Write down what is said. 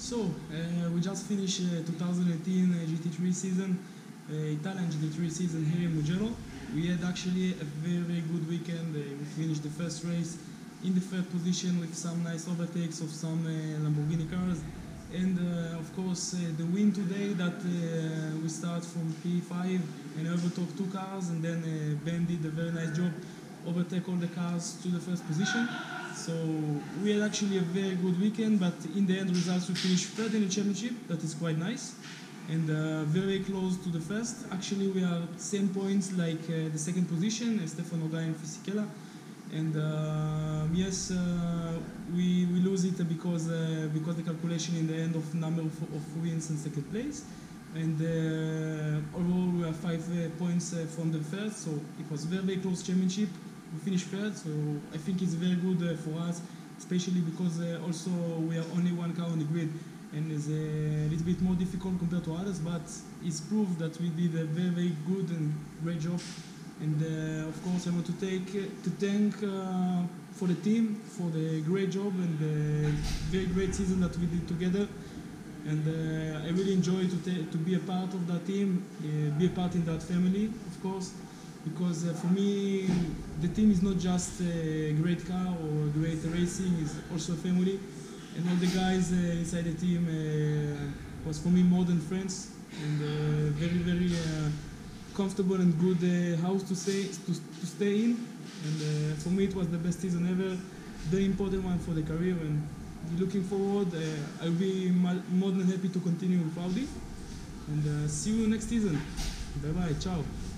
We just finished 2018 GT3 season, Italian GT3 season here in Mugello. We had actually a very good weekend. We finished the first race in the third position with some nice overtakes of some Lamborghini cars. And of course the win today that we start from P5 and overtook two cars, and then Ben did a very nice job, overtake all the cars to the first position. So we had actually a very good weekend, but in the end results we finished third in the championship. That is quite nice, and very close to the first. Actually we are same points like the second position, Stefano Gai and Fisichella. And yes, we lose it because the calculation in the end of number of wins and second place. And overall we are 5 points from the first, so it was very close championship. We finished third, so I think it's very good for us, especially because also we are only one car on the grid, and it's a little bit more difficult compared to others, but it's proof that we did a very good and great job. And of course I want to thank for the team for the great job and the very great season that we did together. And I really enjoy to be a part of that team, be a part in that family, of course, because for me the team is not just a great car or great racing, it's also a family. And all the guys inside the team was for me more than friends, and very comfortable and good house to stay in. And for me it was the best season ever, very important one for the career, and looking forward, I'll be more than happy to continue with Audi. And see you next season. Bye bye, ciao.